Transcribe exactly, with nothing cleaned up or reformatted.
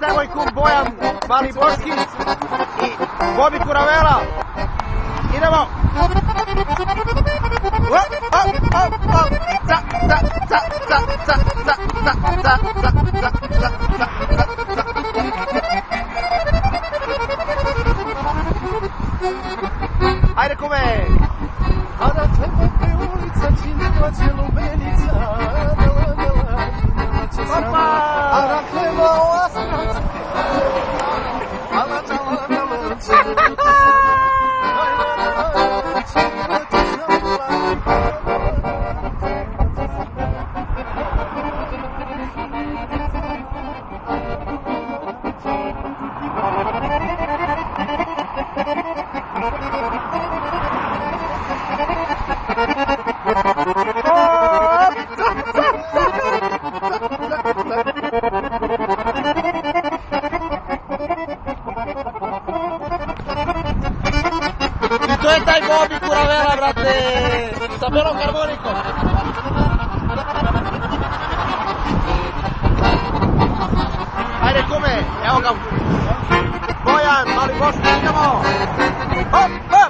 devojkom Bojan Maliborski i Bobi Kuravela. Idemo! Ajde kome! Kada treba te ulica činila će lubenica, dala dala činila će sama. Kada treba oastrac, dala dala dala činila će sama. I to je taj Bobi Kuravela, brate, sa belom harmonikom. Ajde kome, evo ga, Bojan Maliborski, idemo! Hop, hop!